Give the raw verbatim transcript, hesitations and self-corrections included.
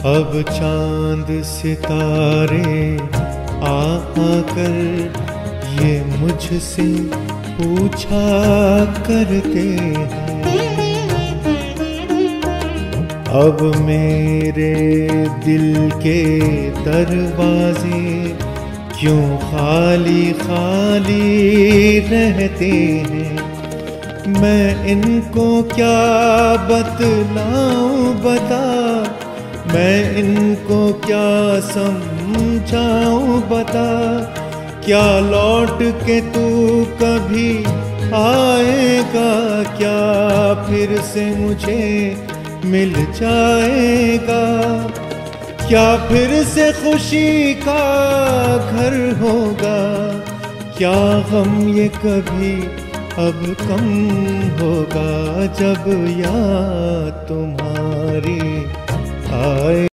अब चांद सितारे आ आकर ये मुझसे पूछा करते हैं, अब मेरे दिल के दरवाजे क्यों खाली खाली रहते हैं। मैं इनको क्या बतलाऊं बता, मैं इनको क्या समझाऊं बता। क्या लौट के तू कभी आएगा, क्या फिर से मुझे मिल जाएगा, क्या फिर से खुशी का घर होगा, क्या गम ये कभी अब कम होगा जब याद तुम्हारी आए।